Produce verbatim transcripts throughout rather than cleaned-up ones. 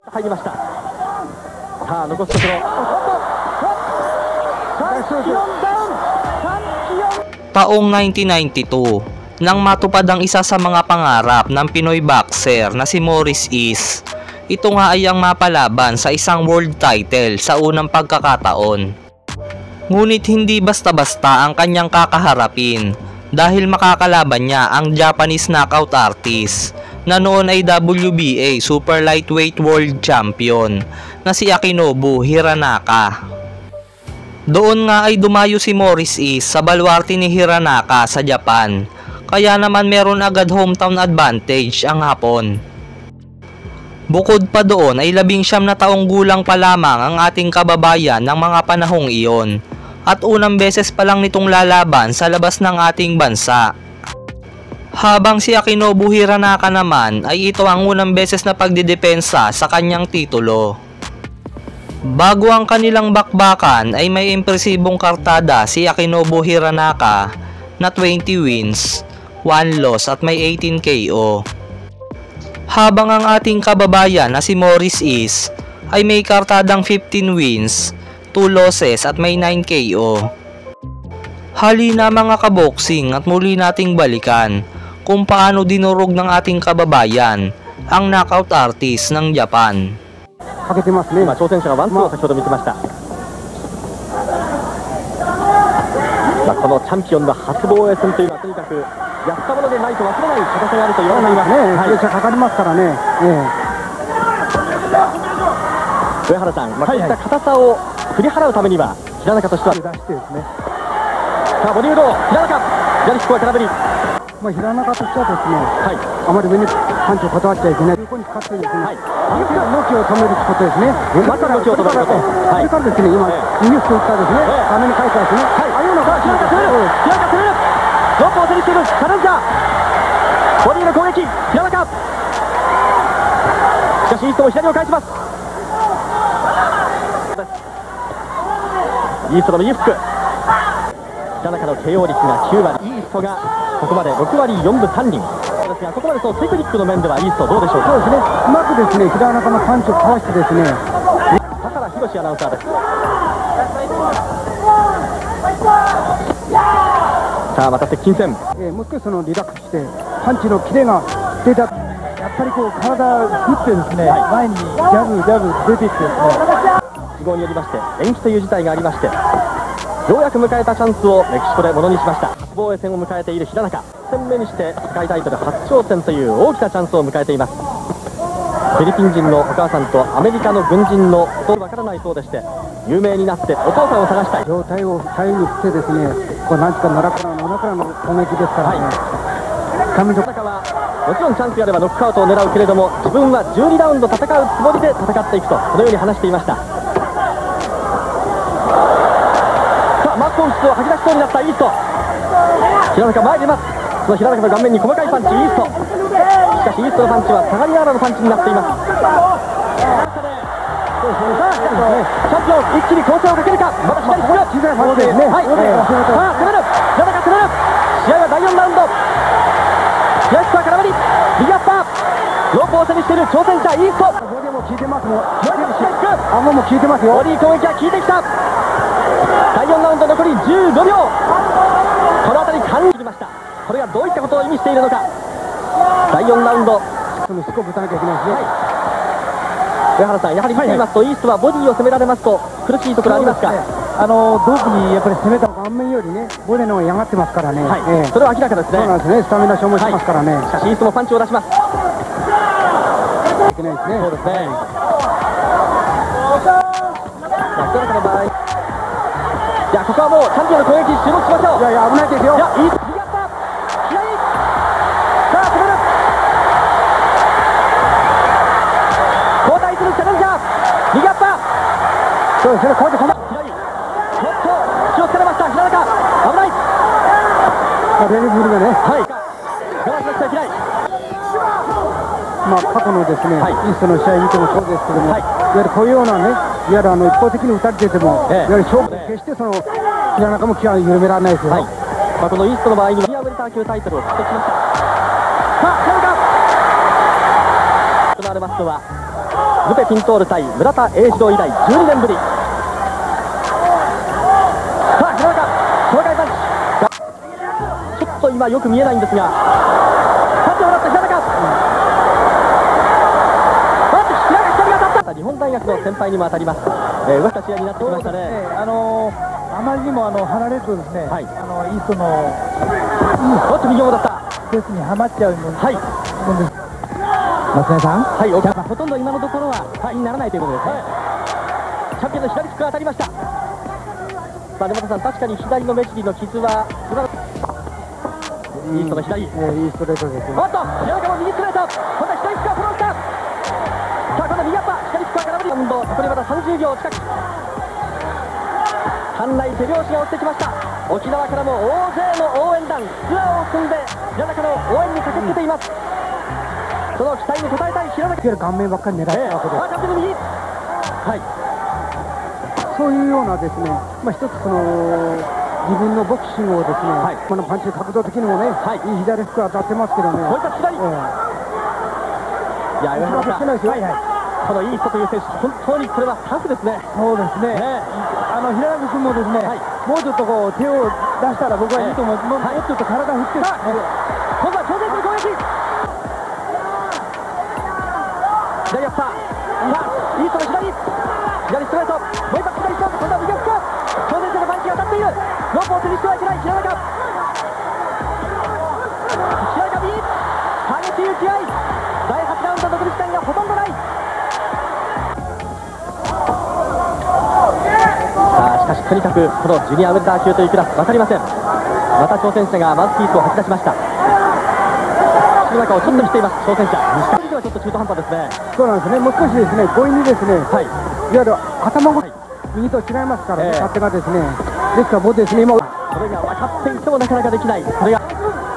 入りました。さあ残すところ。 Taong nineteen ninety-two, nang matupad ang isa sa mga pangarap ng Pinoy boxer na si Maurice Is. Ito nga ay ang mapalaban sa isang world title sa unang pagkakataon. Ngunit hindi basta-basta ang kanyang kakaharapin dahil makakalaban niya ang Japanese knockout artist na noon ay W B A Super Lightweight World Champion na si Akinobu Hiranaka. Doon nga ay dumayo si Maurice Is sa baluarte ni Hiranaka sa Japan, kaya naman meron agad hometown advantage ang Hapon. Bukod pa doon ay labing siyam na taong gulang pa lamang ang ating kababayan ng mga panahong iyon at unang beses pa lang nitong lalaban sa labas ng ating bansa. Habang si Akinobu Hiranaka naman ay ito ang unang beses na pagdidepensa sa kanyang titulo. Bago ang kanilang bakbakan ay may impresibong kartada si Akinobu Hiranaka na twenty wins, one loss at may eighteen K O. Habang ang ating kababayan na si Maurice Is ay may kartadang fifteen wins, two losses at may nine K O. Halina mga kaboksing at muli nating balikan kung paano dinurog ng ating kababayan ang knockout artist ng Japan. かけてますね。今挑戦者がワンツーを先ほど見せました。まあ、このチャンピオンの初防衛戦というのはとにかくやったものでないと忘れない硬さがあると言われていますね。プレッシャーかかりますからね。上原さん、まあ、こういった硬さを振り払うためには平中としては出してですね。さあボディード平中左利きは空振り。まあ、平中としてはですね、はい、あまり上にパンチを断っちゃいけない。横に使ってですね、はい、動きを止めることですね。まずは動きを止めること。それからですね、今、右フック打ったですね、画面に書いてますね。はい、ああいうのが、平中攻める平中攻めるロープを手にしているチャレンジャーボディーの攻撃、平中しかしイーストも左を返します。イーストの右フック平中の ケーオー 率がきゅうわり、イーストがここまでろくわりよんぶさんりんですが、ここまでそのテクニックの面ではイーストどうでしょうか。そうですね、うまくですね平中のパンチをかわしてですね。田原宏アナウンサーです。さあまた接近戦、えー、もう少しそのリラックスしてパンチのキレが出た。やっぱりこう体振ってですね、はい、前にジャブジャブ出てきてですね、都合によりまして延期という事態がありまして、ようやく迎えたチャンスをメキシコでものにしました。初防衛戦を迎えている平中、いち戦目にして世界タイトル初挑戦という大きなチャンスを迎えています。フィリピン人のお母さんとアメリカの軍人のことわからないそうでして、有名になってお父さんを探したい。上体を左右振ってですね、こう何か奈良から野良からの攻撃ですからね。平中はもちろんチャンスがあればノックアウトを狙うけれども、自分はじゅうにラウンド戦うつもりで戦っていくと、このように話していました。マッコウスを吐き出しそうになったイースト。平中前に出ます。その平中の顔面に細かいパンチ、イースト。しかしイーストのパンチは下がりながらのパンチになっています。チャンピオン一気に攻勢をかけるか。まだ左進む。はい、さあ攻める平中攻める。試合はだいよんラウンド。左利きは空振り、右アッパーロープを背にしている挑戦者イースト。ボディも効いてますもん。顎も効いてますよ。ボディ攻撃が効いてきた。だいよんラウンド残りじゅうごびょう。この辺り感じました。これがどういったことを意味しているのか。だいよんラウンド、そのスコープ打たなきゃいけないですね。はい、上原さん、やはり見ていますと、はいはい、イーストはボディを攻められますと苦しいところありますか。あの同期にやっぱり攻めた顔面よりね、ボディの方が嫌がってますからね。はい、えー、それは明らかですね。そうなんですね、スタミナ消耗しますからね。はい、しかしイーストもパンチを出します。いけないですね。そうですね。平中の場合、いや、ここはもうチャンピオンの攻撃注目しましょう。いやいや危ないですよ。いや、いい、右アッパー左、さあ止める。交代するチャレンジャー、右アッパー。そうですね、こうやって止ま左、ちょっと気をつけられました。平中危ない。レベルがね、はい、我慢しました平井。まあ過去のですね、はい、イーストの試合見てもそうですけども、はい、いわゆるこういうようなね、いわゆるあの一方的に打たれてても、ええ、いわゆる勝負で決してその平中も気は緩められないですよ。はい、まあ、このイーストの場合にはミアウェルター級タイトルを獲得しました。さあ平中行われますのはルペ・ピントール対村田英二郎以来じゅうにねんぶり。さあ平中障害パンチ、ちょっと今よく見えないんですが、パンチをもらった平中、パンチ平中左が当たった。日本大学の先輩にも当たります。えー、動きた試合になってきましたね。 えーあのーあまりにもあの離れるとですね、 はい、 あのイーストのおっと右をもらった。 ペースにはまっちゃうもんはい、 もんです。松根さん、 はい、まあ、ほとんど今のところははいにならないということです、はい、チャンピオンの左フックが当たりました。さあ根本さん、確かに左の目尻の傷は今のイーストの左、 えー、いいストレートですよ。 おっと平中も右ストレート、今度は左フックがフォローした。さあ今度は右アッパー、左フックは空振りラウンド、残りまださんじゅうびょう近く。館内手拍子が落ちてきました。沖縄からも大勢の応援団、ツアーを組んで平中の応援に駆けつけています。その期待に応えたい平中、 顔面ばっかり狙ったわけです。 あ、完全に右、はい、 そういうようなですね、まあ一つその自分のボクシングをですね、 はい、 このパンチ角度的にもね、 はい、 いい左フック当たってますけどね。 こういった左、 えいや、上原さん、 してないですよ。はいはい。 このいい人という選手、本当にこれはタフですね。 そうですね。 ね、 あの平中君もですね、 はい、 もうちょっとこう手を出したら僕はいいと思う。もうちょっと体振って、 さあ今度は挑戦する攻撃、左アッパー、さあいい人の左、左ストレート、もう一発左ストレート、今度は右フック、挑戦者のパンチが当たっている。ロープを手にしてはいけない平中、平中右、激しい打ち合い、だいはちラウンド残り時間がほとんどない。さあしかしとにかくこのジュニアウェルター級というクラス分かりません。また挑戦者がマウスピースを吐き出しました。口の中をちょっと見ています挑戦者。西川はちょっと中途半端ですね。 そうなんですね。もう少しですね、強引にですね、 はい、 いわゆる頭ごと、右と違いますからね、 えー勝手がですね。ですから僕ですね、今、 それが分かっていてもなかなかできない。それが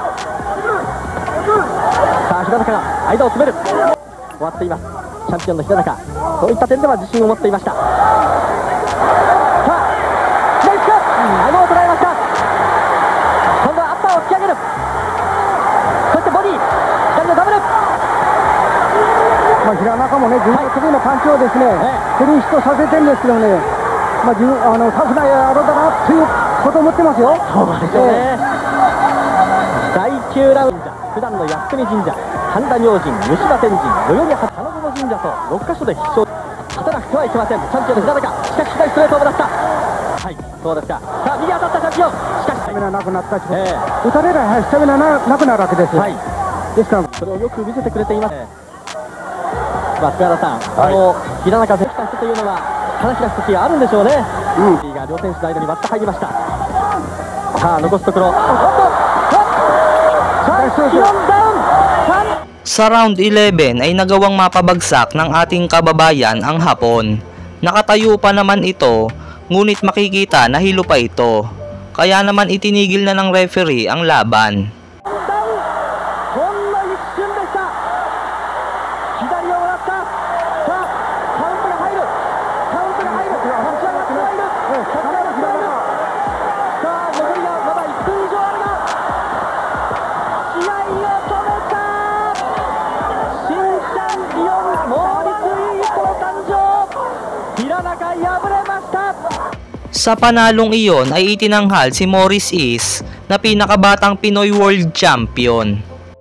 さあ平中が間を詰める、終わっています。チャンピオンの平中、そういった点では自信を持っていました。さあ左フック、顎を捉えました。今度はアッパーを突き上げる、そしてボディ左のダブル、 まあ、平中もね、自分の得意なパンチをですね、 えフリーヒットさせてるんですけどね、まあ、自分あのタフな野郎だなということを思ってますよ。 そうでしょうね、だいきゅうラウンド、普段の靖国神社、神田明神、湯島天神、代々木花園神社とろっかしょで必勝、勝たなくてはいけません。チャンピオンの平中、しかし左ストレートをもらった。はい、そうですか。さあ右当たったチャンピオン、しかしスタミナなくなったし、 え打たれればスタミナななくなるわけですよ。 はい、 ですから、 それをよく見せてくれています。まあ、福原さん、あの平中選手というのは花開く時があるんでしょうね。 うん、 が両選手の間に割って入りました。さあ残すところ、おっと、チャンピオンダウン。 Sa round eleven ay nagawang mapabagsak ng ating kababayan ang Hapon. Nakatayo pa naman ito, ngunit makikita na hilo pa ito. Kaya naman itinigil na ng referee ang laban. ほんの一瞬でした。左をもらった。さあカウントが入る、カウントが入る、立ち上がってはいる、立ち上がってはいる。さあ残りがまだいっぷん以上あるが、試合を止めた。新チャンピオンモーリス・イーストの誕生。平中敗れました。 Sa panalong iyon ay itinanghal si Morris Is na pinakabatang Pinoy World Champion.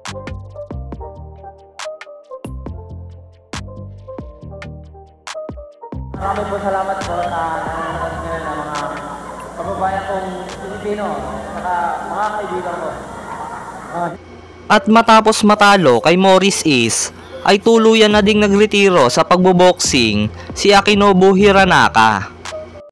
Maraming po salamat po sa nanonood ngayon ng mga kababayan kong Pilipino at mga kaibigan ko. At matapos matalo kay Morris Is, ay tuluyan na ding nagretiro sa pagboboxing si Akinobu Hiranaka.